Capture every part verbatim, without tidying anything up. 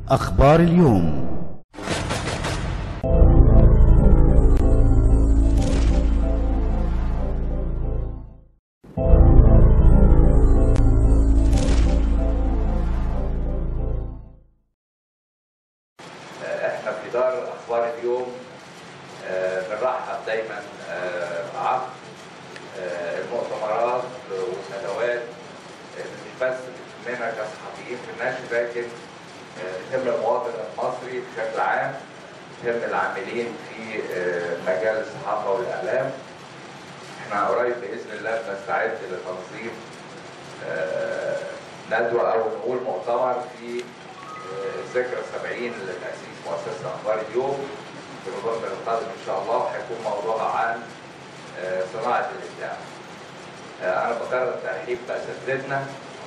أخبار اليوم. احنا في دار اخبار اليوم بنرحب دايما بعقد المؤتمرات والندوات مش بس بتهمنا كصحفيين في النشر، لكن بتهم المواطن المصري بشكل عام، بتهم العاملين في مجال الصحافه والاعلام. احنا قريب باذن الله بنستعد لتنظيم ندوه او نقول مؤتمر في ذكرى سبعين لتأسيس مؤسسة أخبار اليوم في نوفمبر القادم إن شاء الله، وهيكون موضوعها عن صناعة الإبداع. أنا بكرر الترحيب بأساتذتنا،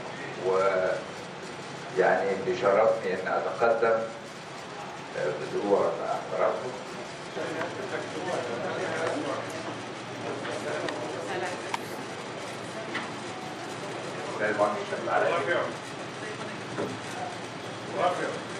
ويعني بيشرفني إن أتقدم بدروع حضراتكم. المهندس العالمي